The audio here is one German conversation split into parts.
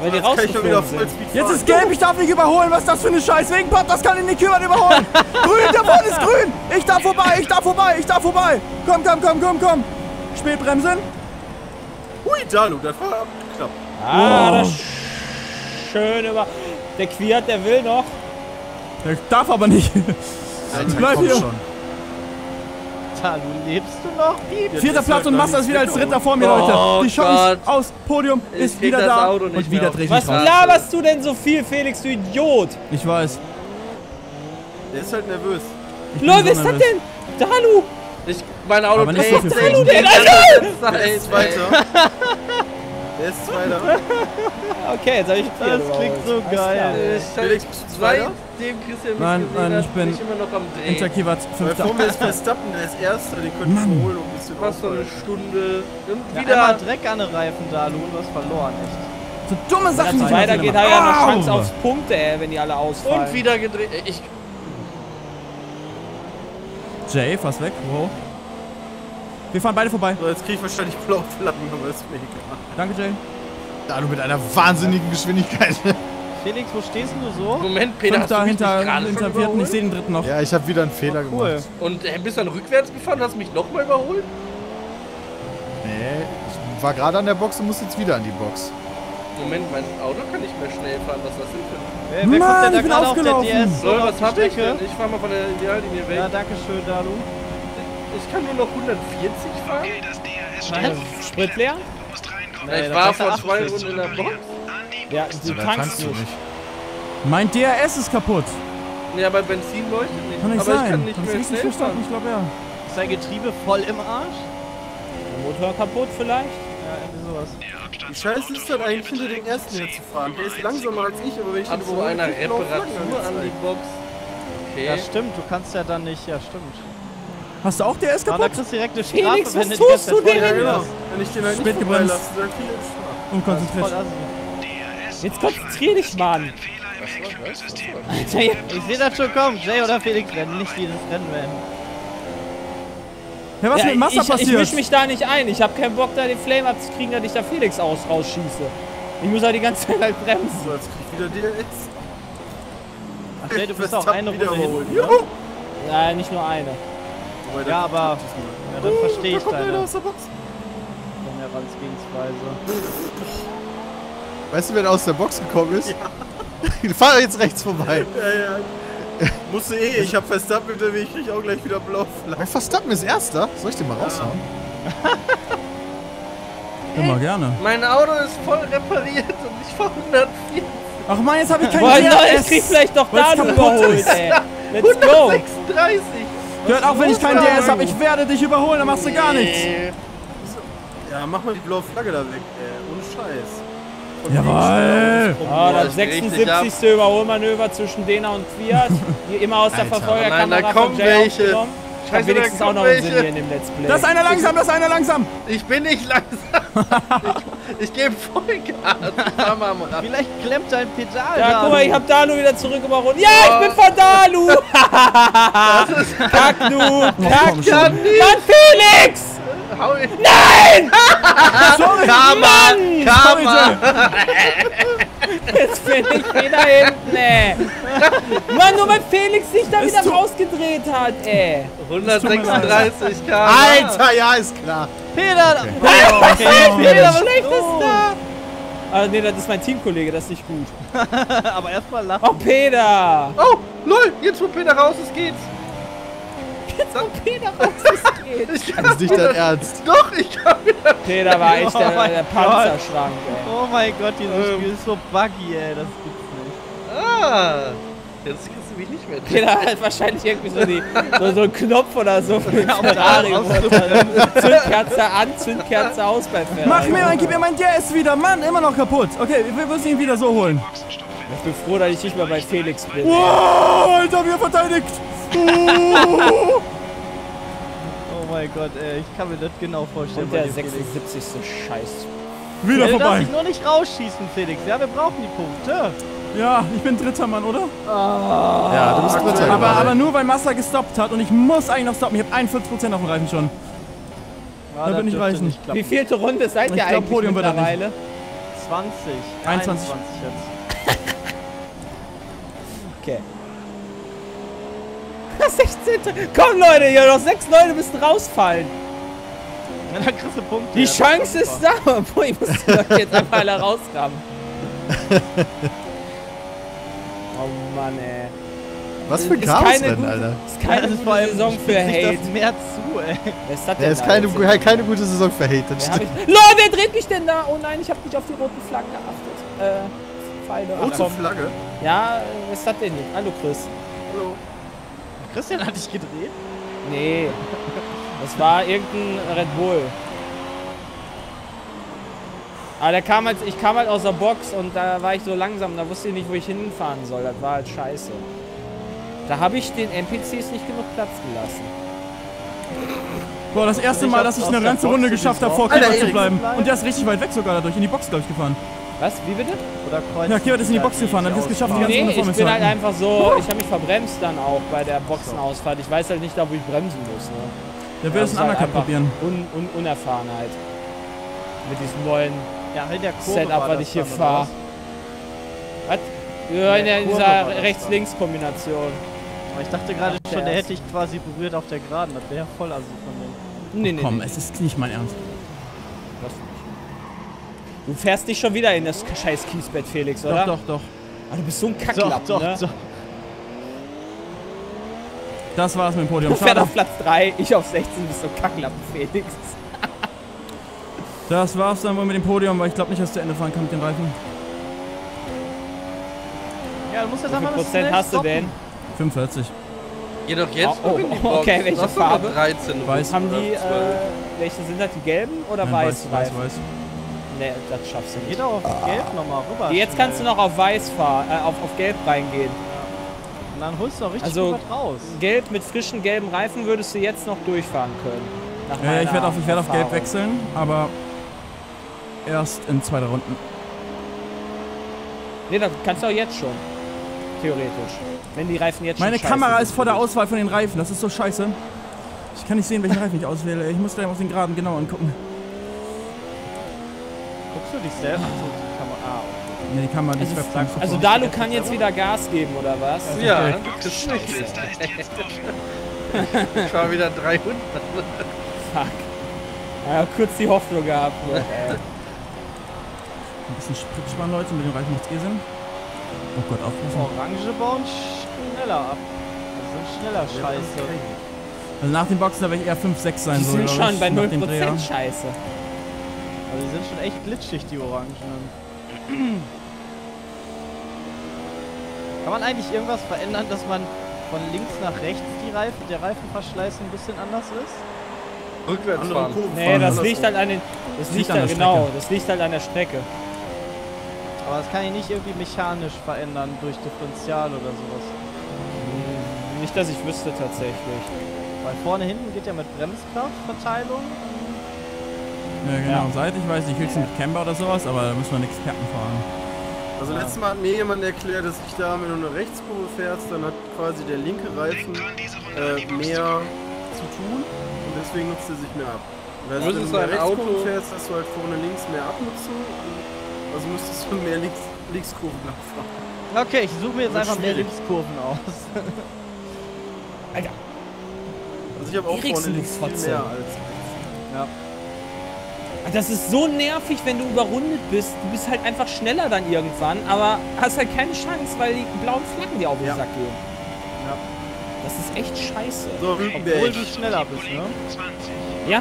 Weil die rausgeflogen sind. Jetzt ist gelb, ich darf nicht überholen. Was ist das für eine Scheiß? Wegen Pop, das kann ich nicht überholen. Grün, da vorne ist grün. Ich darf vorbei, ich darf vorbei, ich darf vorbei. Komm, komm, komm, komm, komm. Spät bremsen. Hui, Dalu, das war knapp. Ah, das schön über... Der Quiert, der will noch. Der darf aber nicht. Bleib hier. Dalu, lebst du noch? Vierter Platz und Massa ist wieder als Dritter vor mir, Leute. Die Chance aufs Podium ist wieder da. Und wieder drehe ich mich Was laberst du denn so viel, Felix, du Idiot? Ich weiß. Der ist halt nervös. Leute, wer ist das denn? Dalu! Mein Auto aber nicht so viel Dalu, Felix. Der ist Zweiter. Der ist Zweiter. Okay, jetzt hab ich Das klingt so geil. Felix, bist du Zweiter? Dem Christian Nein, ich bin immer noch am Drehen. hinter Kiewat Weil Fünfter. vor mir ist Verstappen, der ist Erster, den könnte ich überholen und ein bisschen Fast so eine aufholen. Stunde. Ja, Wieder. einmal Dreck an den Reifen, Dalu, und du hast verloren, echt. So dumme Sachen. Wenn es die man weitergeht, macht. hat er eine Au! Chance aufs Punkte, ey, wenn die alle ausfallen. Und wieder gedreht. Jay, fass weg. Wow. Wir fahren beide vorbei. So, jetzt krieg ich wahrscheinlich blaue Flaggen, aber ist mir egal. Danke, Jay. Dalu mit einer wahnsinnigen Geschwindigkeit. Felix, wo stehst denn du so? Moment, Peter, hast Fünfter du mich nicht hinter gerade schon Vierten. Ich überholt? sehe den Dritten noch. Ja, ich habe wieder einen Fehler Cool. gemacht. Und bist dann rückwärts gefahren, hast mich nochmal überholt? Nee, ich war gerade an der Box und muss jetzt wieder an die Box. Moment, mein Auto kann nicht mehr schnell fahren, was das denn für Wer kommt Mann, denn da ich bin gerade auf der aufgelaufen. DS? So, auf was die hab ich Strecke? denn? Ich fahr mal von der Ideallinie weg. Ja, danke schön, Dalu. Ich kann nur noch 140 fahren? Nein, Sprit leer? Ich war vor 2 Runden in der Box. Ja, du Da tankst nicht. Mein DRS ist kaputt. Nee, aber Benzin leuchtet nicht. Kann nicht aber sein. ich kann nicht Hast du mehr richtig schnell verstanden? fahren. Ich glaube, ja. Ist dein Getriebe voll im Arsch? Der Motor kaputt vielleicht? Ja, irgendwie sowas. Wie scheiße ist das eigentlich, hinter den Ersten hier zu fahren? Der ist langsamer als ich, aber wenn ich Hat den so überhole, einer krieg ich blaue Flaggen Reparatur an die angezeigt. Box. Okay. Ja, stimmt, du kannst ja dann nicht, ja, stimmt. Hast du auch DRS Aber da kaputt? kriegst du direkt eine Felix, Strafe, was wenn du die tust ganze du Zeit voll denn? Ja, drin genau. hast. Wenn ich den halt Spät nicht gebremst. vorbeilasse, dann krieg ich Strafe. Unkonzentriert. Voll assi. Jetzt konzentrier dich, Mann. Alter, ja. Ich sehe das schon kommen. Jay oder Felix werden nicht dieses Rennen werden. Ja, was Ja, mit Massa ich passiert? misch mich da nicht ein. Ich habe keinen Bock, da den Flame abzukriegen, dass ich da Felix rausschieße. Ich muss halt die ganze Zeit halt bremsen. So, jetzt krieg ich wieder DRS. Ach Jay, du bist auch Verstappen eine wieder Runde überholen. hinten, Juhu! ne? Ja, nicht nur eine. Wobei, der Ja, kommt aber- diesmal. Ja, dann verstehe Da ich kommt einer deine aus der Box. Herangehensweise. Weißt du, wer da aus der Box gekommen ist? Ja. Fahr jetzt rechts vorbei. Ja, ja. Musste eh, ich hab Verstappen hinter mir, ich krieg auch gleich wieder blaue Flaggen. Oh, Verstappen ist Erster. Soll ich den mal raushauen? Immer gerne. Mein Auto ist voll repariert und ich fahr 140. Ach man, jetzt habe ich kein Boah, nein, DRS. ich krieg vielleicht doch Weil's da kaputt überholt, ist. ey. Let's go. 136. Hört auch, wenn ich kein DRS habe, ich werde dich überholen, dann machst du gar nichts. Ja, mach mal die blaue Flagge da weg, ey. Ohne Scheiß. Jawoll. Ah, das das geht richtig 76. Überholmanöver zwischen Dena und Quiert, die immer aus der Alter, Verfolgerkamera nein, da von kommen Jay welche. aufgenommen. Scheiße, Hat wenigstens da auch kommen noch einen Sinn welche. hier in dem Let's Play. Das ist einer langsam, das ist einer langsam. Ich bin nicht langsam. Ich gebe Vollgas. Fahr mal am Rad. Vielleicht klemmt dein Pedal. Ja, da. guck mal, ich hab Dalu wieder zurück überholt. Ja, ich bin von Dalu! Kack, du! Kack, komm schon. Mann, Felix! Hau ihn. Nein! Sorry. Karma! Karma! Jetzt bin ich wieder hinten, ey. Mann, nur weil Felix sich da wieder rausgedreht hat, ey. 136 km. Alter, ja, ist klar. Peter! Peter, was schlecht ist da? Ah, nee, das ist mein Teamkollege, das ist nicht gut. Aber erstmal lachen. Oh, Peter! Oh, lol, jetzt wo Peter raus ist, geht's. Jetzt kommt Peter raus, es geht. Ich Das ist nicht dein Ernst. Doch, ich kann wieder. Peter war echt Oh der mein Panzerschrank, ey. Oh mein Gott, dieses Spiel ist so buggy, ey. Das gibt's nicht. Ah, jetzt kriegst du mich nicht mehr. Peter hat wahrscheinlich irgendwie so einen Knopf oder so für den Ja, Ferrari. aber Zündkerze an, Zündkerze aus bei Ferrari. Mach mir, gib mir mein DRS wieder. Mann, immer noch kaputt. Okay, wir müssen ihn wieder so holen. Ich bin froh, dass ich nicht mehr bei Felix bin. Wow, Alter, wir verteidigt. Oh mein Gott, ey. Ich kann mir das genau vorstellen. Und bei der dir, Felix. 76. Scheiß. Wieder Ja, du darfst vorbei. dich nur nicht rausschießen, Felix. Ja, wir brauchen die Punkte. Ja, ich bin Dritter, Mann, oder? Ja, du bist Dritter. Aber nur weil Massa gestoppt hat und ich muss eigentlich noch stoppen. Ich habe 41% auf dem Reifen schon. Ja, Da das bin ich dürfte reichen. nicht klappen. Wie vielte Runde seid Ich ihr glaub, eigentlich Podium wird er mittlerweile? 20. 21 jetzt. Okay. 16. Komm Leute, hier noch 6 Leute müssen rausfallen. Ja, dann kriegst du Punkte. Die ja, Chance ist da. Boah, ich muss die Leute jetzt einfach alle rausgraben. Oh Mann, ey. Was für ein Ist Chaos keine denn, gute- Alter. Ist keine gute Saison für Sich Hate. das mehr zu, ey. Wer ist das Ja, denn ist da keine jetzt? gute Saison für Hate. Das Wer hab stimmt. ich... Leute, wer dreht mich denn da? Oh nein, ich habe nicht auf die roten Flaggen geachtet. Pfeile. Ach, Rote komm. Flagge. Ja, was ist das denn? Hallo Chris. Hallo. Christian hat dich gedreht? Nee. Das war irgendein Red Bull. Aber ich kam halt aus der Box und da war ich so langsam, da wusste ich nicht, wo ich hinfahren soll. Das war halt scheiße. Da habe ich den NPCs nicht genug Platz gelassen. Boah, das erste Ich Mal, hab dass ich aus eine der ganze Box Runde in die geschafft habe, Box. vor Alter, Kiewert zu Erik. bleiben. Und der ist richtig weit weg sogar dadurch. In die Box, glaube ich, gefahren. Was? Wie bitte? Oder Kreuz? Ja, Kiewert ist in die Box gefahren, dann hat es geschafft, die ganze Nee, Runde vor ich mir zu bin halt halten. einfach so, ich habe mich verbremst dann auch bei der Boxenausfahrt. Ich weiß halt nicht da, wo ich bremsen muss. Ne? Der will es Das einen ist halt Undercut probieren. Unerfahrenheit. Mit diesem neuen Ja, in der Kurve Setup, war was das ich hier dann, oder fahre. Was? Ja, in der Kurve war dieser das Rechts-Links-Kombination. Aber ich dachte gerade Ach, schon, der der ist- hätte ich quasi berührt auf der Geraden. Das wäre voll assi von dem. Nee, Komm, nee. es ist nicht mein Ernst. Das nicht. Du fährst nicht schon wieder in das scheiß Kiesbett, Felix, oder? Doch, doch, doch. Ah, du bist so ein Doch, Kacklappen, doch, ne? doch. Das war's mit dem Podium. Du fährst Schade. auf Platz 3, ich auf 16, du bist so ein Kacklappen, Felix. Das war's dann wohl mit dem Podium, weil ich glaube nicht, dass du Ende fahren kann mit den Reifen. Ja, du musst jetzt Wie viel einfach Prozent hast du denn? 45. Geh doch jetzt Oh, noch in die oh, Box. okay, welche Lass doch mal Farbe? 13 Weiß. Haben die, oder 12. welche sind das, die gelben oder Nein, weiß? weiß. Ne, das schaffst du Geh nicht. doch auf Gelb nochmal rüber. Jetzt kannst du noch auf weiß fahren, auf Gelb reingehen. Und dann holst du noch richtig Also- gut was raus. Gelb mit frischen gelben Reifen würdest du jetzt noch durchfahren können. Nach Ja, ich meiner werde auf Gelb Erfahrung. wechseln, aber erst in 2 Runden. Ne, das kannst du auch jetzt schon. Theoretisch. Wenn die Reifen jetzt Meine schon Kamera scheiße ist sind vor der für dich. Auswahl von den Reifen, das ist so scheiße. Ich kann nicht sehen, welchen Reifen ich auswähle. Ich muss gleich auf den Geraden genau angucken. Guckst du dich selber? Achso, die Kamera. Ne, die Kamera, die schreibt langsam Also vor. Dalu kann jetzt wieder Gas geben, oder was? Ja, du kriegst nicht. Ich war wieder 300. Fuck. Ja, kurz die Hoffnung gehabt. Ja, Ein bisschen Sprit sparen, Leute, mit dem Reifen macht's eh Sinn. Oh Gott, aufpassen. Orange bauen schneller ab. Das sind schneller Scheiße. Also nach den Boxen, da werde ich eher 5, 6 sein die soll, sind glaub schon ich, bei nach dem 0% Dreher. Scheiße. Also die sind schon echt glitschig, die Orangen. Kann man eigentlich irgendwas verändern, dass man von links nach rechts der Reifenverschleiß ein bisschen anders ist? Rückwärts Andere fahren. Kurven Nee, fahren, das andersrum. liegt halt an den. Das liegt an halt, der genau, Strecke. das liegt halt an der Strecke. Aber das kann ich nicht irgendwie mechanisch verändern durch Differential oder sowas. Nicht, dass ich wüsste tatsächlich. Weil vorne hinten geht ja mit Bremskraftverteilung. Ja, genau. Ja. Seitlich weiß ich höchstens mit Camber oder sowas, aber da müssen wir einen Experten fragen. Also letztes Mal hat mir jemand erklärt, dass ich da, wenn du eine Rechtskurve fährst, dann hat quasi der linke Reifen mehr zu tun und deswegen nutzt er sich mehr ab. Und heißt, Das wenn ist du eine ein Auto- Rechtskurve fährst, hast du halt vorne links mehr Abnutzung, also müsstest du mehr Linkskurven nachfahren. Okay, ich suche mir jetzt Wird einfach mehr schwierig. Linkskurven aus. Alter. Also ich habe auch vorne links viel Eriksson-Fotze. mehr als... Das ist so nervig, wenn du überrundet bist. Du bist halt einfach schneller dann irgendwann, aber hast halt keine Chance, weil die blauen Flaggen dir auf den Ja. Sack gehen. Ja. Das ist echt scheiße. So, Obwohl Rübenberg. du schneller bist, ne? Ja.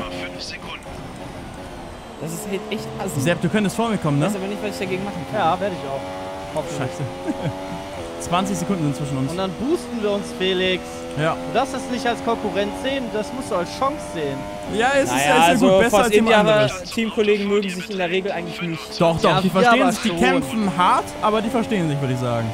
Das ist halt echt assi. Sepp, du könntest vor mir kommen, Ich ne? weiß aber nicht, was ich dagegen machen kann. Ja, werde ich auch. Hoffentlich. Scheiße. 20 Sekunden sind zwischen uns. Und dann boosten wir uns, Felix. Ja. Du darfst das nicht als Konkurrent sehen, das musst du als Chance sehen. Ja, es Naja, ist ja also gut, besser Force als jemand India, aber anderes. Teamkollegen mögen sich in der Regel eigentlich nicht. Doch, Ja, die wir verstehen aber sich, die schon. kämpfen hart, aber die verstehen sich, würde ich sagen.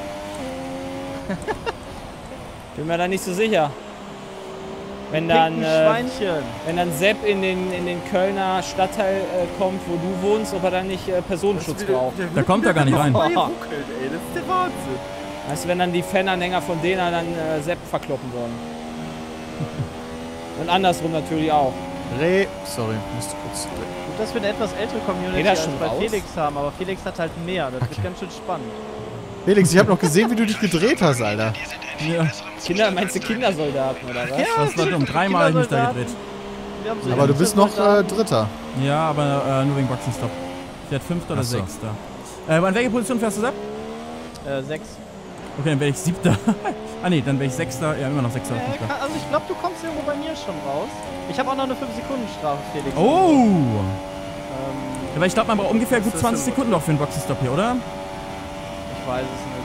Bin mir da nicht so sicher. Wenn dann, Pinken Schweinchen. wenn dann Sepp in den Kölner Stadtteil kommt, wo du wohnst, ob er dann nicht Personenschutz braucht. Da kommt er gar nicht rein. Ruckelt, ey, das ist der Wahnsinn. Weißt du, wenn dann die Fananhänger von denen dann Sepp verkloppen wollen. Und andersrum natürlich auch. Sorry, musste kurz. Gut, dass wir eine etwas ältere Community Geht das als schon bei raus? Felix haben, aber Felix hat halt mehr. Das wird ganz schön spannend. Felix, ich habe noch gesehen, wie du dich gedreht hast, Alter. Ja. Meinst du Kindersoldaten oder was? Das war dumm. Dreimal habe ich mich da gedreht. Wir haben so Aber du bist noch Dritter. Ja, aber nur wegen Boxenstopp. Ich werde 5. oder Ach so. 6. An welche Position fährst du ab? 6. Okay, dann werde ich 7. Ah ne, dann werde ich 6. Ja, immer noch 6. oder 5. Also ich glaube, du kommst irgendwo bei mir schon raus. Ich habe auch noch eine 5-Sekunden-Strafe, Felix. Oh! Ja, weil ich glaube, man braucht ungefähr gut 20 Sekunden noch für einen Boxenstopp hier, oder? Ich weiß es nicht.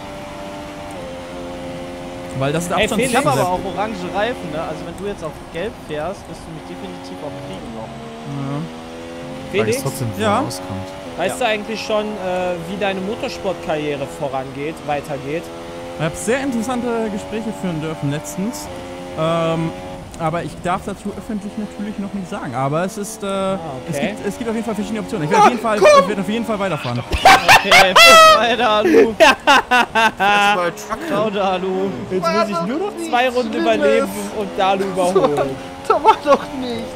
Weil das ist der Ey, Abstand. Felix, Ich habe aber auch orange Reifen, ne? Also wenn du jetzt auf gelb fährst, wirst du mich definitiv auch kriegen noch. Weil es Felix, trotzdem Ja. rauskommt. weißt du eigentlich schon, wie deine Motorsportkarriere vorangeht, weitergeht? Ich habe sehr interessante Gespräche führen dürfen letztens. Aber ich darf dazu öffentlich natürlich noch nicht sagen. Aber es ist, okay. es gibt auf jeden Fall verschiedene Optionen. Ich werde auf jeden Fall weiterfahren. Okay, weiter, Alu. Erstmal Truck. Ciao, Dalu. Jetzt muss ich nur noch 2 Runden überleben und Dalu überholen. Da war doch nichts.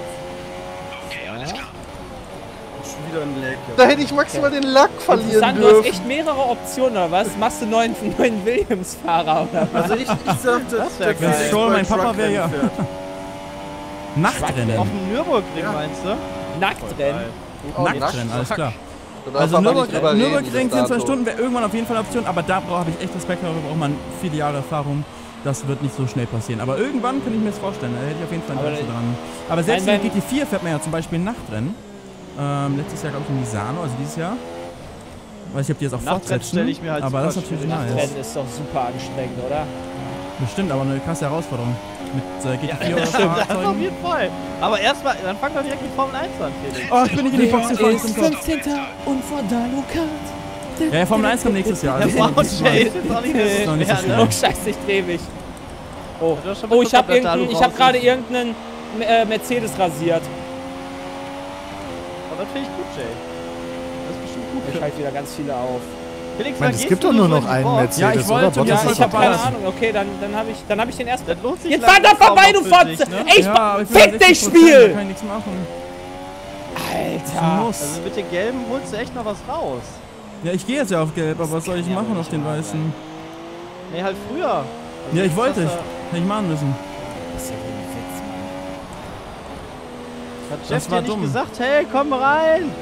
Schon wieder ein Lag. Da hätte ich maximal den Lack verlieren Interessant, du hast dürfen. echt mehrere Optionen, oder was? Machst du neuen Williams-Fahrer, oder was? Also ich sagte, wär geil. Schon, mein Papa wäre ja. Nachtrennen. Auf dem Nürburgring meinst du? Nacktrennen. Nachtrennen, alles klar. Du darfst Also aber nicht drüber reden, Nürburgring bis 24 dato. Stunden wäre irgendwann auf jeden Fall eine Option, aber da habe ich echt Respekt, darüber braucht man viele Jahre Erfahrung. Das wird nicht so schnell passieren. Aber irgendwann kann ich mir das vorstellen, da hätte ich auf jeden Fall Interesse dran. Aber selbst in der GT4 fährt man ja zum Beispiel Nachtrennen. Letztes Jahr, glaube ich, in Misano, also dieses Jahr. Weiß nicht, ob die jetzt auch Nachtrennen fortsetzen, stelle ich mir halt aber das ist super natürlich nice. Nachtrennen ist doch super anstrengend, oder? Bestimmt, aber eine krasse Herausforderung. Mit GT4 oder Das auf Fahrzeugen. jeden Fall. Aber erstmal, dann fang doch direkt mit Formel 1 an, Felix. Oh, ich bin nicht in die Box gefahren. ist 15. und vor Dalu Kart. Ja, Formel 1 kommt nächstes Jahr. Der Also Wow, Jay ist jetzt auch nicht ist noch mehr nicht so so schlimm. schwer, Oh, ne? scheiße, ich dreh mich. Oh, Du hast schon oh ich habe mitbekommen, dass Dalu gerade raus ist. irgendeinen Mercedes rasiert. Aber das finde ich gut, Jay. Das ist bestimmt gut. Ich halte wieder ganz viele auf. Felix, Ich meine, wann es gehst gibt du doch nur so in noch die einen Box? Mercedes, Ja, ich wollte, oder? Bottas ja, ist Ich doch habe keine Bottas. Ahnung. Okay, dann habe ich den ersten. Das lohnt sich Jetzt langsam fahr doch vorbei, auch du für Fotze! dich, ne? Ey, Ja, aber ich bin fick bei dich, 60%, Spiel! Da kann ich nichts machen. Alter! Muss. Also mit den gelben holst du echt noch was raus. Ja, ich gehe jetzt ja auf Gelb, aber was soll ich machen auf den Weißen? Nee, halt früher. Also Ja, ich jetzt wollte. hast Hätte ich machen müssen. Das ist ja wohl ein Witz, Mann. Hat Jeff Das war dir nicht dumm. gesagt, hey, komm rein?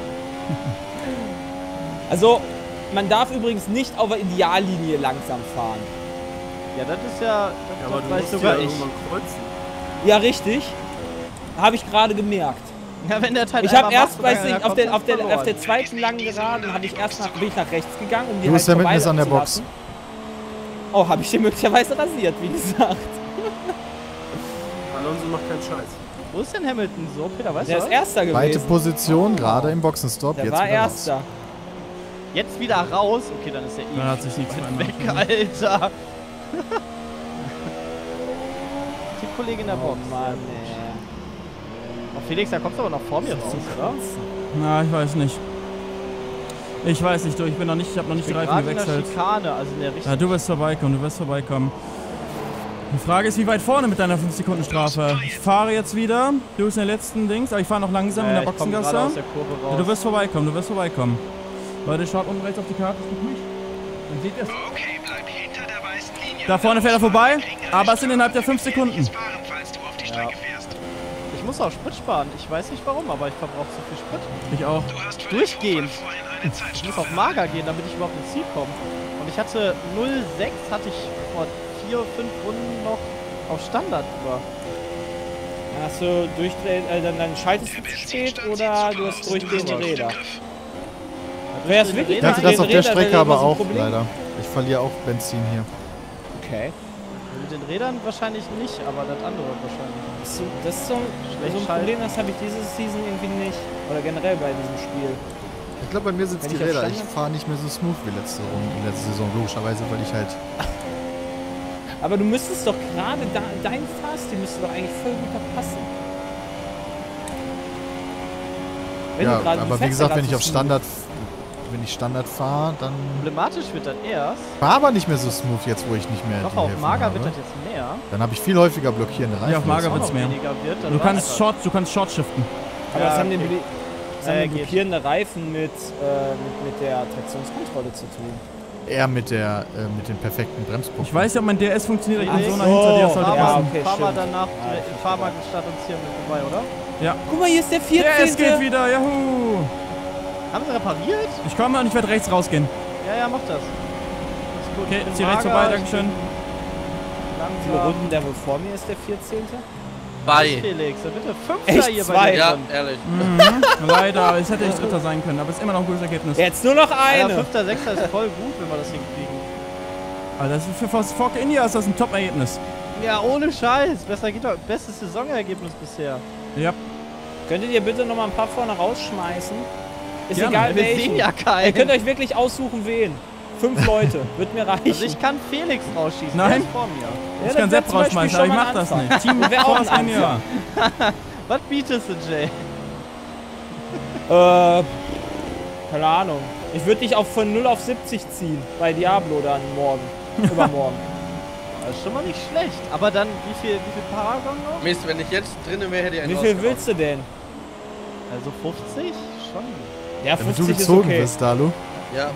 Also, man darf übrigens nicht auf der Ideallinie langsam fahren. Ja, das ist ja, Ja, das aber du weiß musst sogar ja ich. irgendwann kreuzen. Ja, richtig. Habe ich gerade gemerkt. Ja, wenn der Teil Ich habe einmal erst, macht, weiß dann ich, auf kommt der, das auf der verloren. zweiten langen Geraden bin ich nach rechts gegangen, um die Lewis halt Hamilton ist an der vorbeilaufen zu lassen. Oh, habe ich den möglicherweise rasiert, wie gesagt. Alonso macht keinen Scheiß. Wo ist denn Hamilton so? Peter, weißt Der du ist was? Erster Weite gewesen. Position, gerade im Boxenstopp. Der Jetzt war wieder raus. Erster. Jetzt wieder raus? Okay, dann ist er Da hat sich nichts weit weg, verändert. Alter. Teamkollege in der Oh Box. Mann, ey. Oh, Felix, da kommst du aber noch vor mir raus, oder? Na, ich weiß nicht. Ich weiß nicht, du, ich habe noch nicht die Reifen Gerade in der gewechselt. Schikane, also in der Richtung. Ja, du wirst vorbeikommen, Die Frage ist, wie weit vorne mit deiner 5-Sekunden-Strafe? Ich fahre jetzt wieder, du bist in der letzten Dings, aber ich fahre noch langsam in der ich komm gerade Boxengasse. aus der Kurve raus. Ja, du wirst vorbeikommen. Leute, schaut unten rechts auf die Karte, guck mich. Dann seht ihr es. Okay, bleib hinter der weißen Linie. Da vorne fährt er vorbei, aber es sind innerhalb der 5 Sekunden. Fahren, falls du auf die Strecke fährst. Ich muss auch Sprit sparen. Ich weiß nicht warum, aber ich verbrauche zu viel Sprit. Ich auch. Du hast für Durchgehend. vorhin eine Ich muss Zeitstrafe. auf Mager gehen, damit ich überhaupt ins Ziel komme. Und ich hatte 0,6 hatte ich vor 4, 5 Runden noch auf Standard über. Hast du dann schaltest du zu spät oder du hast durchgehende Räder? Du hast wirklich Ich hatte das auf der Strecke aber auch, leider. Ich verliere auch Benzin hier. Okay. Mit den Rädern wahrscheinlich nicht, aber das andere wahrscheinlich. Das ist so ein Problem, das habe ich diese Season irgendwie nicht. Oder generell bei diesem Spiel. Ich glaube, bei mir sind es Wenn die ich auf Räder. Ich Standard- fahre nicht mehr so smooth wie letzte Saison, logischerweise, weil ich halt... Aber du müsstest doch gerade dein Fahrstil müsste doch eigentlich voll gut passen. Wenn Ja, du gerade- du aber wie fährst gesagt, ja wenn grad ich so auf Standard... Wenn ich Standard fahre, dann... Problematisch wird das erst. War aber nicht mehr so smooth jetzt, wo ich nicht mehr Doch, die auf Häfen Mager habe. wird das jetzt mehr. Dann habe ich viel häufiger blockierende Reifen. Ja, auf Mager Auch wird's noch mehr. weniger wird, dann Du war kannst das. Short shiften. Aber Ja, das haben okay. Das haben geht. blockierende Reifen mit der Traktionskontrolle zu tun. Eher mit den perfekten Bremspunkten. Ich weiß ja, ob mein DS funktioniert. Ich bin so Ach nah hinter dir, das so. sollte Ja, passen. okay, fahr mal stimmt. danach, Ja, fahr mal statt uns hier mit vorbei, oder? Ja. Guck mal, hier ist der 14. Der DS geht wieder, juhu. Haben sie repariert? Ich komme und ich werde rechts rausgehen. Ja, mach das. Ist gut. Okay, Ich bin zieh rechts mager, vorbei, ich dankeschön. bin Wie viele langsam. Runden der wohl vor mir ist, der 14.? Bei. Felix, dann bitte Fünfter Echt? hier Zwei? bei dir. Ja, drin. ehrlich. Leider, es hätte echt Dritter sein können, aber es ist immer noch ein gutes Ergebnis. Jetzt nur noch Alter, eine. Fünfter, Sechster ist voll gut, wenn wir das hinkriegen. Aber das ist für Fork India ist das ein Top-Ergebnis. Ja, ohne Scheiß. Besser geht doch. Bestes Saisonergebnis bisher. Ja. Könntet ihr bitte noch mal ein paar vorne rausschmeißen? Ist Gerne. egal Wir welchen. sehen ja Ihr keinen. könnt euch wirklich aussuchen, wen. 5 Leute, wird mir reichen. Also ich kann Felix rausschießen. Nein. Der ist vor mir. Ja, Ich kann das Sepp wär zum Beispiel rausschmeißen, aber ich schon mal mach ein das Anfang. nicht. Team Das wär auch Force ein India. Was bietest du, Jay? Keine Ahnung. Ich würde dich auch von 0 auf 70 ziehen bei Diablo dann morgen. Übermorgen. Das ist schon mal nicht schlecht. Aber dann, wie viel Paragon noch? Mist, wenn ich jetzt drinnen wäre, hätte ich einen Wie viel rausgehauen. willst du denn? Also 50? Schon. Ja, Damit 50 du ist gezogen okay. wirst, Dalu. Ja.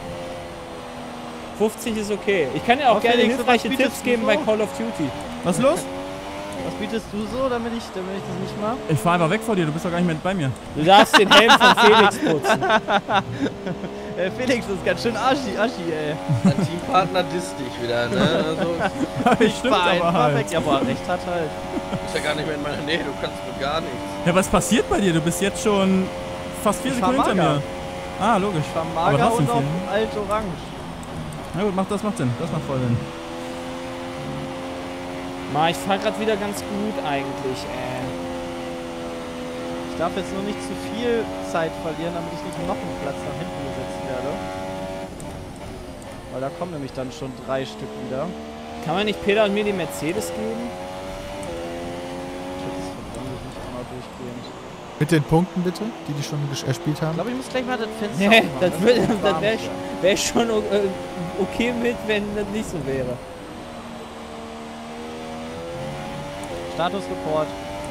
50 ist okay. Ich kann dir auch Aber gerne Felix, hilfreiche was Tipps bietest geben du bei so? Call of Duty. Was ist los? Was bietest du so, damit ich das nicht mache? Ich fahr einfach weg vor dir, du bist doch gar nicht mehr bei mir. Du darfst den Helm von Felix putzen. Felix, das ist ganz schön Aschi, ey. Dein Teampartner disst dich wieder, ne? Also, Stimmt aber halt. Ja, aber recht hat halt. ist ja gar nicht mehr in meiner Nähe, du kannst mir gar nichts. Ja, was passiert bei dir? Du bist jetzt schon fast 4 Ich fahr Sekunden hinter mager. mir. Ah, logisch. Ich war Aber mager trotzdem und auf viel. alt orange. Na gut, das macht Sinn. Das macht voll Sinn. Ma, ich fahr grad wieder ganz gut eigentlich, Ich darf jetzt nur nicht zu viel Zeit verlieren, damit ich nicht noch einen Platz nach hinten gesetzt werde. Weil da kommen nämlich dann schon 3 Stück wieder. Kann man nicht Peter und mir die Mercedes geben? Shit, das verbrennt nicht einmal durchgehend. Mit den Punkten bitte, die schon erspielt Ich haben. glaube, ich muss gleich mal das Fenster Nee, aufmachen. das ist wäre warm wär, hier. wär schon okay mit, wenn das nicht so wäre. Statusreport.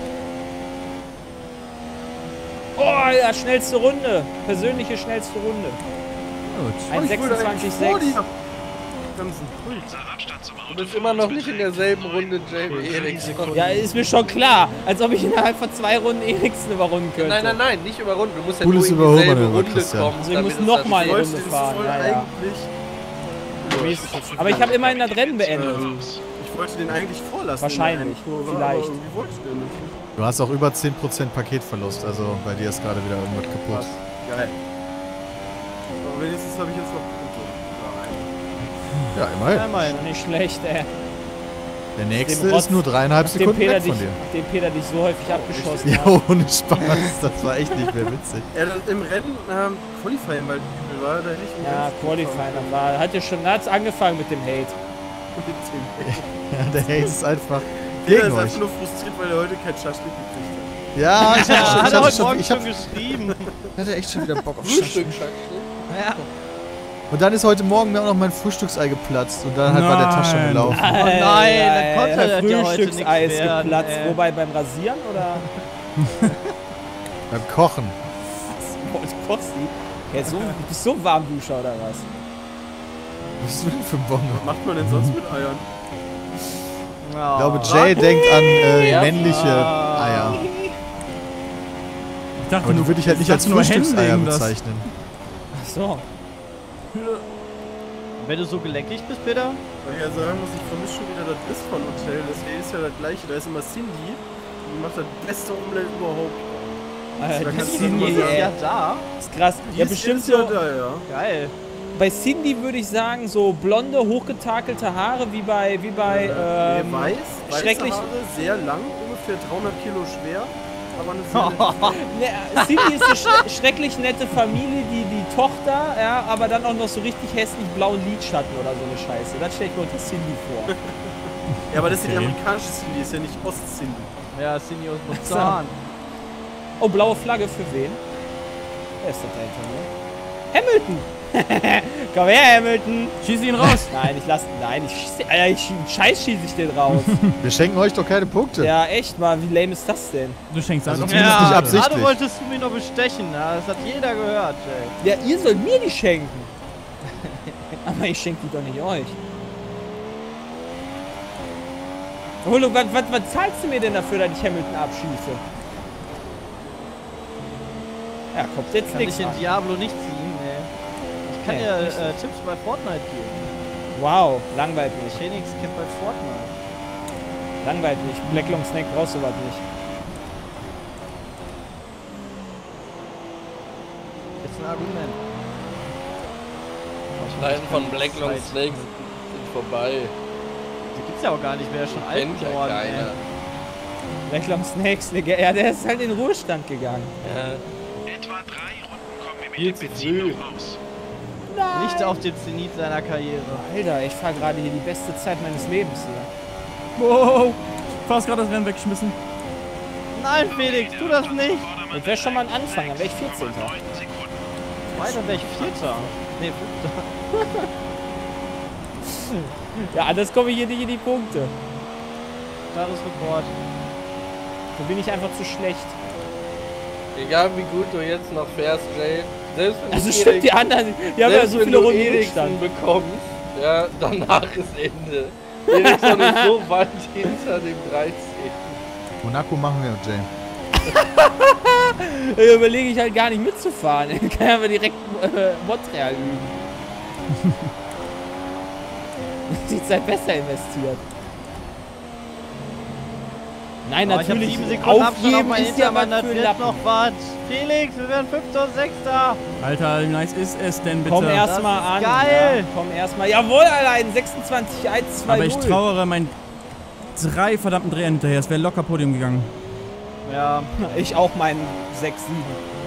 Oh, ja, schnellste Runde. Persönliche schnellste Runde. Gut. 1,26,6. Unser Abstand zum Du Auto. bist immer noch nicht in derselben Runde, Jay, wie Eriksson. Ja, ist mir schon klar. Als ob ich innerhalb von 2 Runden Eriksen überrunden könnte. Nein, nein, nein, nicht überrunden. Du musst ja Cooles nur in dieselbe Überholmanöver, Runde Christian. kommen. Also ich damit muss es noch dann mal steht. eine Leute, Runde das fahren. soll Ja, ja. eigentlich... Aber ich habe immerhin das Rennen beendet. Ich wollte den eigentlich vorlassen. Wahrscheinlich, in der Endkurve, vielleicht. Aber irgendwie wollte ich den nicht. Du hast auch über 10% Paketverlust, also bei dir ist gerade wieder irgendwas kaputt. Geil. Aber wenigstens habe ich jetzt noch Punkte. Ja, immerhin. Einmal. Schon nicht schlecht, ey. Der nächste Dem Rotz- ist nur 3,5 Nachdem Sekunden Peter, weg dich, von dir. nachdem Peter dich so häufig abgeschossen Ja, hat. ohne Spaß. Das war echt nicht mehr witzig. Ja, dann im Rennen Qualifying, weil übel war, da hätte ich Ja, Qualifying, das war, hat es angefangen mit dem Hate. Ja, der Hate ist einfach Peter gegen ist euch. einfach nur frustriert, weil er heute kein Schaschlik gekriegt hat. Ja, ich Hat er heute schon, Morgen ich schon geschrieben. hatte echt schon wieder Bock auf Frühstück, Schaschlik. Schaschlik. Ja. Und dann ist heute Morgen mir auch noch mein Frühstücksei geplatzt und dann war der Tag schon Nein. gelaufen. Oh nein, dann konnte das ja heute nichts Frühstückseis werden, geplatzt. ey. Wobei beim Rasieren oder? Beim Kochen. Boah, du kochst die? Ja, du bist so ein Warmduscher oder was? Was bist du denn für ein Bongo? Was macht man denn sonst mit Eiern? Ich glaube, Jay denkt an männliche Eier. Ich dachte, Aber die würde ich halt nicht als Frühstückseier Händeln, das. bezeichnen. Ach so. Wenn du so gelenkig bist, Peter? Weil ich ja sagen muss, ich vermisse schon wieder das Isfon-Hotel. Das hier ist ja das gleiche. Da ist immer Cindy. Die macht das beste Omelette überhaupt. Die kannst du Cindy, mal sagen. ey. Ja, da. Ist krass. Die Ja, ist bestimmt jedes Jahr so. da, ja. Geil. Bei Cindy würde ich sagen, so blonde, hochgetakelte Haare wie bei Nee, weiße schrecklich. Haare, sehr lang, ungefähr 300 Kilo schwer. Aber eine sehr Ne, Cindy ist eine schrecklich nette Familie, die Tochter, ja, aber dann auch noch so richtig hässlich blauen Lidschatten oder so eine Scheiße. Das stelle ich mir unter Cindy vor. Ja, aber das ist ja die Okay. amerikanische Cindy, ist ja nicht Ost-Cindy. Ja, Cindy aus Mozart. Oh, blaue Flagge für wen? Wer ist das da hinter mir? Hamilton! Komm her, Hamilton! Schieß ihn raus! Nein, scheiß schieße ich den raus. Wir schenken euch doch keine Punkte. Ja, echt mal, wie lame ist das denn? Du schenkst Also also zumindest nicht Gerade absichtlich. wolltest du mich noch bestechen, na? Das hat jeder gehört, Jay. Ja, ihr sollt mir die schenken. Aber ich schenke die doch nicht euch. Holo, was zahlst du mir denn dafür, dass ich Hamilton abschieße? Ja, kommt jetzt Kann nichts ich in an. Diablo nicht ziehen, ey. Ich kann Nee, ja nicht. Tipps bei Fortnite geben. Wow, langweilig. Phoenix kennt bei Fortnite. Langweilig. Black Long Snake brauchst du was nicht. Ist ein Argument. Zeiten von Black Long Snakes sind vorbei. Die gibt's ja auch gar nicht mehr, schon alt Kennt ja geworden. keiner. Black Long Snakes, Digga. Ja, der ist halt in den Ruhestand gegangen. Ja. Etwa 3 Runden kommen wir Viel mit zu dem Benzin früh. noch raus. Nicht auf dem Zenit seiner Karriere. Alter, ich fahre gerade hier die beste Zeit meines Lebens hier. Wow! Fast gerade das Rennen weggeschmissen. Nein, Felix, tu das nicht! Das wäre schon mal ein Anfang, dann wäre ich 14. 9 Sekunden. Weiter wäre ich Vierter. Nee, Fünfter. Ja, anders komme ich hier nicht in die Punkte. Klares Report. Da bin ich einfach zu schlecht. Egal wie gut du jetzt noch fährst, Jay. Selbst wenn Also du stimmt, die anderen, die haben ja so viele Runden Eriksen Rückstand. bekommst, ja, danach ist Ende. Eriksen ist so weit hinter dem 13. Monaco machen wir, Jay. Da überlege ich halt gar nicht mitzufahren. Dann kann ich aber direkt Montreal üben. Die Zeit besser investiert. Nein, Aber ich habe natürlich. 7 Sekunden Abstand auf Aufgeben mein ist ja Hintermann, was das für wird Lappen. noch was. Felix, wir werden 5. und 6. Alter, wie nice ist es denn bitte? Komm erstmal an. geil. Ja, komm erstmal. Jawohl, allein 26, 1, 2, Aber ich 0. trauere meinen 3 verdammten Drehern hinterher. Es wäre locker Podium gegangen. Ja, Ich auch meinen 6, 7.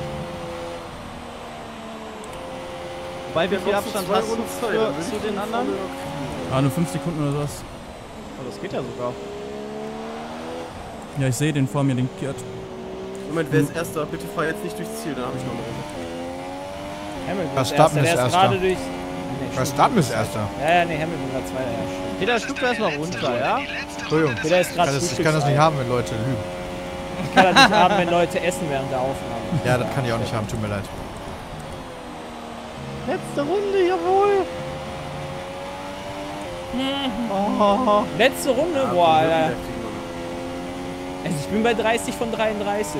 bei wie viel Abstand hast du zu den anderen? Ah, nur 5 Sekunden oder sowas. Oh, das geht ja sogar. Ja, ich sehe den vor mir, den Kirt. Moment, wer ist Erster? Bitte fahr jetzt nicht durchs Ziel, dann habe ich noch eine Runde. Hamilton Verstappen der ist ist Erster. gerade durch. Nee, Verstappen ist Erster. Ja, nee, Hamilton war Zweiter. Ja, stimmt. Peter, stuck du erstmal runter, ja? Entschuldigung. Peter ist gerade Ich kann das nicht haben, wenn Leute lügen. Ich kann das nicht haben, wenn Leute essen während der Aufnahme. Ja, das kann ich auch nicht haben, tut mir leid. Letzte Runde, jawohl. Oh. Letzte Runde, boah, Alter. Also ich bin bei 30 von 33.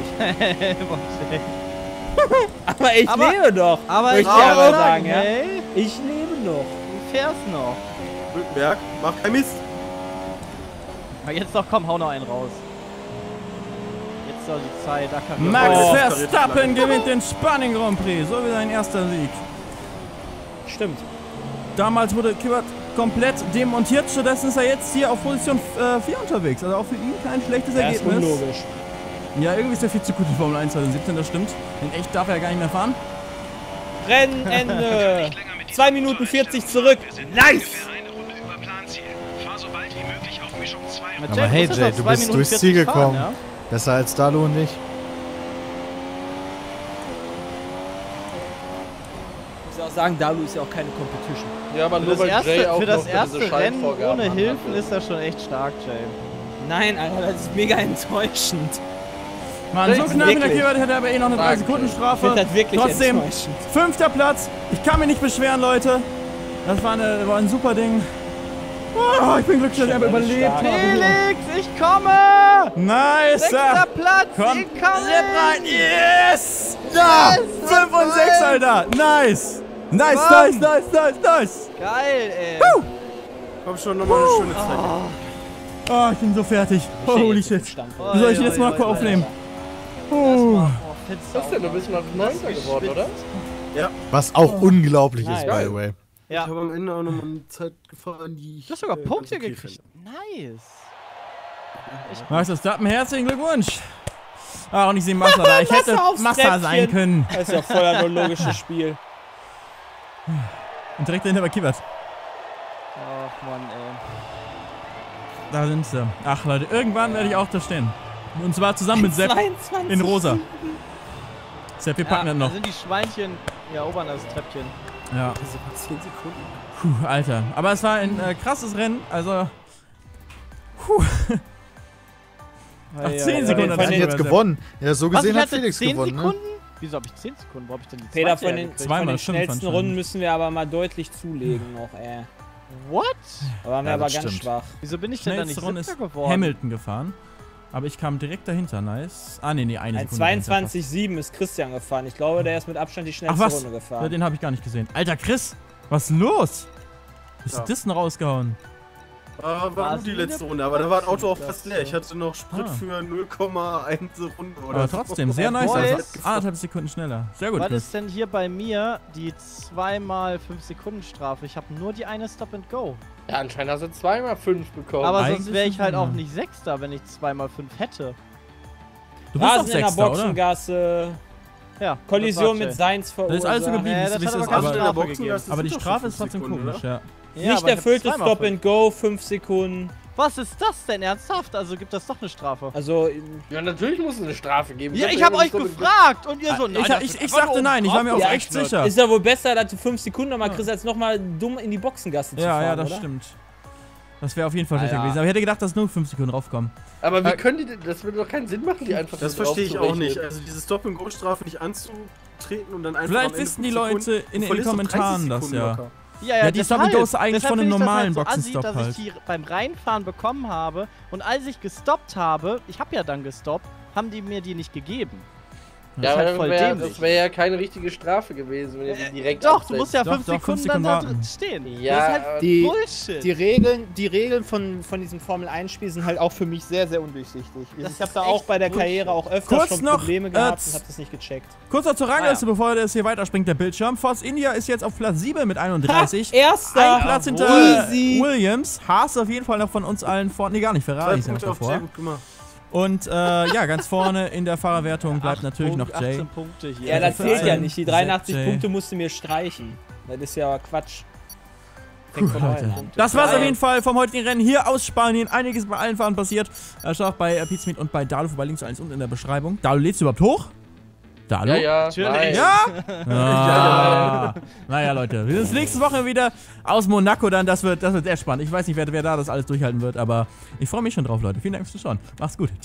Aber ich lebe doch. Aber Möchte ich ich aber sagen, sagen, ja. hey, Ich lebe noch. du fährst noch. Hülkenberg, mach kein Mist. Aber jetzt doch, komm, hau noch einen raus. Jetzt soll die Zeit, da kann Max Oh. Verstappen gewinnt den Spanien Grand Prix. So wie sein erster Sieg. Stimmt. Damals wurde Kibbert komplett demontiert. Stattdessen ist er jetzt hier auf Position 4 unterwegs. Also auch für ihn kein schlechtes Das ist Ergebnis. unlogisch. Ja, irgendwie ist er viel zu gut in Formel 1 2017, das stimmt. In echt darf er gar nicht mehr fahren. Rennende. 2 Minuten 40 zurück. Nice. Eine Runde über Planziel. Fahr so bald wie möglich auf Mischung 2 Aber hey Jay, du bist durchs Ziel gekommen. Ja? Besser als Dalo und ich. Ich muss auch sagen, Dalu ist ja auch keine Competition. Ja, aber Für nur das weil Jay auch erste, für das noch diese erste Rennen Scheinvorgaben ohne Hilfen hatte. ist das schon echt stark, Jay. Nein, Alter, das ist mega enttäuschend. Mann, so knapp in der Wirklich. Kibbert hätte er aber eh noch eine 3-Sekunden-Strafe. Ich finde das wirklich Trotzdem, enttäuschend. 5. Platz. Ich kann mich nicht beschweren, Leute. Das war ein super Ding. Oh, ich bin glücklich, dass ich einfach überlebt stark. habe. Felix, ich komme! Nice. 6. Platz, Komm. incoming! Yes! Ja! 5 und 6, Alter. Nice. Nice, Mann. nice. Geil, ey. Komm schon, nochmal eine schöne Zeit. Oh, ich bin so fertig. Holy shit. Wie soll ich jetzt Monaco aufnehmen? Was denn? Du bist noch 9. geworden, oder? Was auch unglaublich Nice. ist, by the way. Ich habe am Ende auch nochmal eine Zeit gefahren, die ich. Du hast sogar Punkte ganz okay gekriegt. finde. Nice. Max Verstappen, herzlichen Glückwunsch. Ach, und ich sehe Massa da. Ich hätte Massa aufs Massa Treppchen. sein können. Das ist ja voll ein logisches Spiel. Und direkt dahinter bei Kibbert. Ach Mann, ey. Da sind sie. Ach Leute, irgendwann werde ich auch da stehen. Und zwar zusammen mit Sepp 22. in rosa. Sepp, wir packen das Da noch. sind die Schweinchen Ja, oben das Treppchen. Ja. Das sind 10 Sekunden. Puh, Alter. Aber es war ein krasses Rennen, also... Puh. Ach, 10 Sekunden hat jetzt gewonnen. Ja, so gesehen hat Felix 10 gewonnen, Sekunden? ne? Wieso habe ich 10 Sekunden? Wo habe ich denn die Peter, zweite von den hergekriegt? Zweimal schnellsten 25. Runden müssen wir aber mal deutlich zulegen noch, What? Da waren wir Ja, aber das ganz stimmt. schwach. Wieso bin ich denn da nicht Schnellste Runde Siebter ist geworden? Hamilton gefahren. Aber ich kam direkt dahinter, nice. Ah, nee, eine Ein Sekunde. 22,7 ist Christian gefahren. Ich glaube, der ist mit Abstand die Ach schnellste was? Runde Ja, gefahren. den habe ich gar nicht gesehen. Alter, Chris, was ist los? Was ist das denn rausgehauen? War gut die letzte Runde, aber da war ein Auto auch fast leer. Ich hatte noch Sprit für 0,1 Runde oder Aber so. trotzdem, sehr nice. Boys. Also 1,5 Sekunden schneller. Sehr gut, Was Chris. ist denn hier bei mir die 2x5 Sekunden Strafe? Ich habe nur die eine Stop and Go. Ja, anscheinend hast du 2x5 bekommen. Aber eigentlich sonst wäre ich halt ja. auch nicht Sechster, wenn ich 2x5 hätte. Du bist doch Rasen in der Sechster, oder? Boxengasse. Ja. Kollision das mit war Seins verursacht. Das ist alles so geblieben, Ja, wie das es hat aber ist. keine Aber, Strafe Boxen, gegeben. das ist aber die doch Strafe schon ist trotzdem 5 Sekunden, komisch, ja. Ja, Nicht aber ich erfülltes hab zweimal Stop fünf. and Go, 5 Sekunden. Was ist das denn ernsthaft? Also gibt das doch eine Strafe. Also, Ja, natürlich muss es eine Strafe geben. Ja, ich habe euch gefragt und ihr so, nein, das ist Ich einfach sagte nur nein, ich war mir auch Ja, echt sicher. ist ja wohl besser, dass du 5 Sekunden nochmal kriegst, als nochmal dumm in die Boxengasse zu fahren, Ja, das oder? stimmt. Das wäre auf jeden Fall schlechter ja. gewesen. Aber ich hätte gedacht, dass nur 5 Sekunden raufkommen. Aber wie können die denn, das würde doch keinen Sinn machen, die einfach Das so verstehe ich auch draufzurechnen. nicht. Also diese Stop-and-Go-Strafe nicht anzutreten und dann einfach Vielleicht am Ende wissen die 5 Sekunden, Leute in du den verlierst doch 30 Kommentaren das Sekunden ja. locker. Ja, die Stop and Go ist eigentlich von einem deshalb normalen finde ich das halt so Boxenstopp ansieht, dass ich die beim Reinfahren bekommen habe und als ich gestoppt habe, ich habe ja dann gestoppt, haben die mir die nicht gegeben. Das Ja, ist aber halt voll dämlich. das wäre ja keine richtige Strafe gewesen, wenn ihr die direkt Doch, du musst ja Doch, 5 doch, fünf Sekunden dann Sekunden da warten. drin stehen. Ja, das ist halt die- Bullshit. Die Regeln von diesem Formel-1-Spiel sind halt auch für mich sehr, sehr undurchsichtig. Das Ich habe ist da auch echt bei der Bullshit. Karriere auch öfter Kurz schon noch, Probleme gehabt und habe das nicht gecheckt. Kurz noch zur Rangliste, bevor das hier weiterspringt, der Bildschirm. Force India ist jetzt auf Platz 7 mit 31. Erster! Ein Platz hinter Easy. Williams. Haas auf jeden Fall noch von uns allen vorne. Nee, gar nicht. Ferrari 2 ist ja noch Punkte auf davor. Jay, gut gemacht. Und ja, ganz vorne in der Fahrerwertung bleibt natürlich noch Jay. 18 Punkte hier. Ja, das zählt ja nicht. Die 83 Jay. Punkte musst du mir streichen. Das ist ja Quatsch. Alter. Das war's auf jeden Fall vom heutigen Rennen hier aus Spanien. Einiges bei allen Fahrern passiert. Schaut auch bei Pizmeet und bei Dalu vorbei. Links eins unten in der Beschreibung. Dalu, lädst du überhaupt hoch? Dalu? Ja, ja. Natürlich. nein. Ja? Ah. Naja, Leute, wir sehen uns nächste Woche wieder aus Monaco dann. Das wird sehr spannend. Ich weiß nicht, wer da das alles durchhalten wird, aber ich freue mich schon drauf, Leute. Vielen Dank fürs Zuschauen. Macht's gut.